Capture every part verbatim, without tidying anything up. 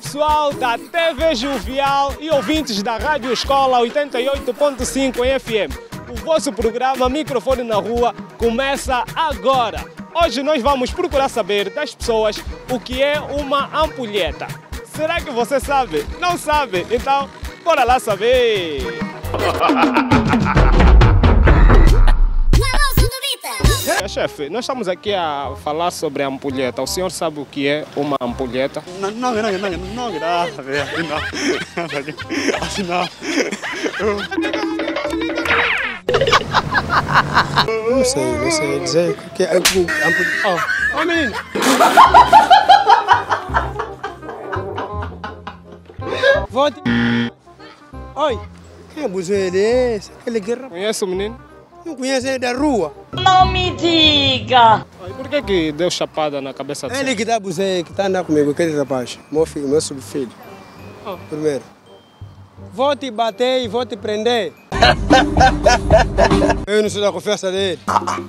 pessoal da T V Jovial e ouvintes da Rádio Escola oitenta e oito ponto cinco em F M. O vosso programa Microfone na Rua começa agora. Hoje nós vamos procurar saber das pessoas o que é uma ampulheta. Será que você sabe? Não sabe? Então, bora lá saber! É, chefe, nós estamos aqui a falar sobre a ampulheta. O senhor sabe o que é uma ampulheta? Não, não, não, não, não, não, assim não. Não sei, não sei dizer o que é ampulheta. Oh, menino! Volte. Oi, quem abusou ele é esse? Aquele guerra. Conhece o menino? Não conhece ele da rua. Não me diga! E por que que deu chapada na cabeça dele? Ele que está abusando, que está andando comigo, aquele rapaz. Meu filho, meu subfilho. Oh. Primeiro. Vou te bater e vou te prender. Eu não sou da confiança dele.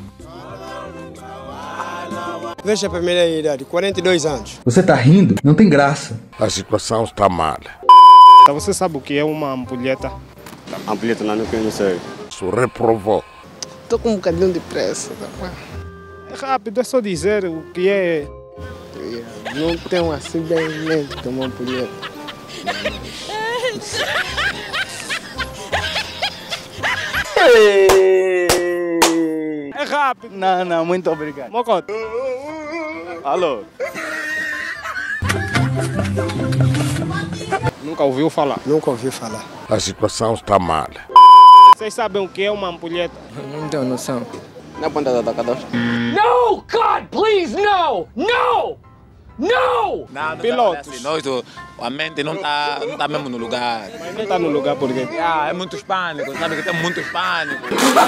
Veja a primeira idade, quarenta e dois anos. Você tá rindo? Não tem graça. A situação está mal. Você sabe o que é uma ampulheta? Ampulheta não, não sei. Isso reprovou. Estou com um bocadinho de pressa. Tá? É rápido, é só dizer o que é. Não tenho assim bem em mente que é uma ampulheta. É rápido. Não, não, muito obrigado. Mocote. Alô? Nunca ouviu falar? Nunca ouvi falar. A situação está mal. Vocês sabem o que é uma ampulheta? Não tenho noção. Na ponta da tocador. No, God, please, no! No! No! Não, não Pilotos. Assim, nós, o- a mente não está não tá mesmo no lugar. Mas não está no lugar porque... Ah, é muito pânico, sabe que tem muito pânico.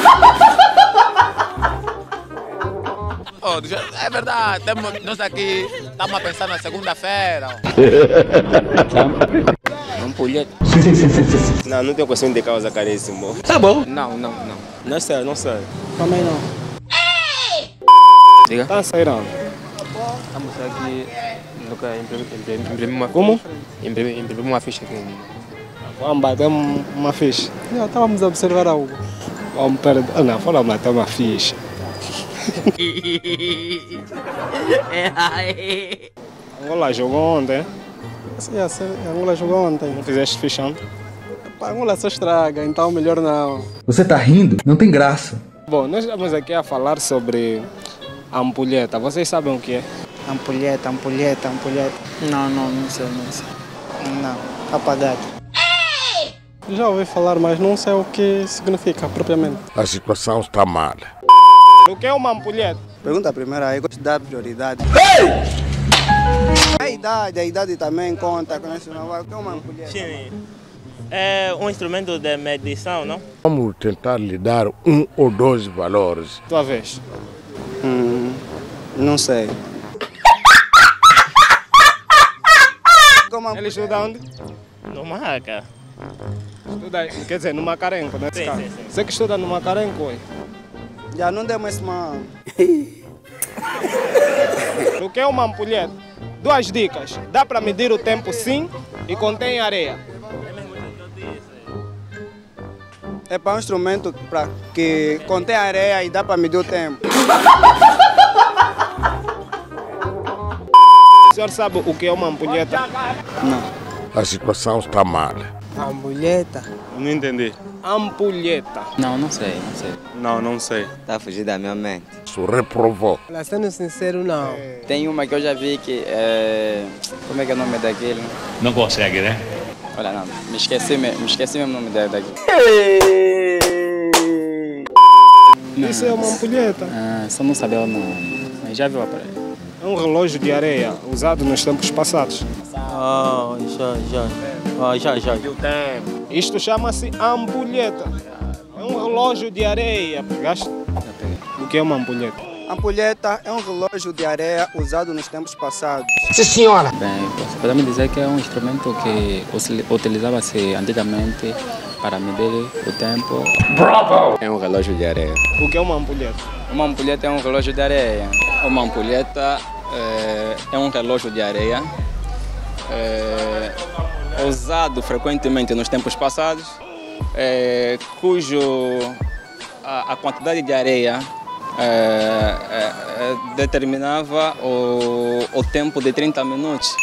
Oh, deixa- é verdade, temos, nós aqui estamos a pensar na segunda-feira. Ampulheta? Não, não tenho conhecimento de causa caríssimo. Tá bom. Não, não, não. Não sei, não sei. Também não. Diga. Está a sair onde? Estamos aqui, nunca imprimir uma Como? imprimir, imprimir uma ficha aqui. Vamos bater uma ficha. Já estávamos a observar algo. Vamos perder... Ah, não, foram bater uma ficha. Angola jogou ontem. Sim, a sé- a Angola jogou ontem. Não fizeste ficha ontem? A Angola só estraga, então melhor não. Você tá rindo? Não tem graça. Bom, nós estamos aqui a falar sobre a ampulheta. Vocês sabem o que é? Ampulheta, ampulheta, ampulheta. Não, não, não sei, não sei. Não, apagado. Já ouvi falar, mas não sei o que significa propriamente. A situação está mal. O que é uma ampulheta? Pergunta primeiro aí, gosto de dar prioridade. A idade, a idade também conta com isso, não vai. O que é uma ampulheta? Sim. É um instrumento de medição, não? Vamos tentar lhe dar um ou dois valores. Tua vez. Hum, não sei. Como Ele estuda onde? No Marraca. Estuda, quer dizer, no Macarenco, né? Sim, sim, sim. Você que estuda no Macarenco, ué. já não demos esse mal. O que é uma ampulheta? Duas dicas. Dá para medir o tempo sim e contém areia. É para um instrumento pra, que contém areia e dá para medir o tempo. O senhor sabe o que é uma ampulheta? Não. A situação está mal. Ampulheta? Não entendi. Ampulheta. Não, não sei, não sei. Não, não sei. Tá a fugir da minha mente. Isso reprovou. Pra sendo sincero, não. Tem uma que eu já vi que é... Como é que é o nome daquele? Não consegue, né? Olha, não, me esqueci, me, me esqueci mesmo o nome da- daqui. Isso é uma ampulheta. Ah, só não sabia o nome. Mas já viu a aparelho? É um relógio de areia usado nos tempos passados. Ah, já, já. Ah, já, já. Isto chama-se ampulheta. É um relógio de areia. Pegaste? Já peguei. O que é uma ampulheta? Ampulheta é um relógio de areia usado nos tempos passados. Bem, podemos dizer que é um instrumento que usi- utilizava-se antigamente para medir o tempo. É um relógio de areia. O que é uma ampulheta? Uma ampulheta é um relógio de areia. Uma ampulheta é, é um relógio de areia é, usado frequentemente nos tempos passados, é, cujo a, a quantidade de areia é, é, determinava o, o tempo de trinta minutos.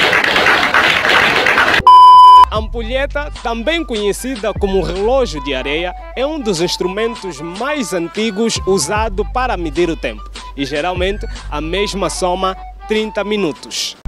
A ampulheta, também conhecida como relógio de areia, é um dos instrumentos mais antigos usado para medir o tempo e geralmente a mesma soma trinta minutos.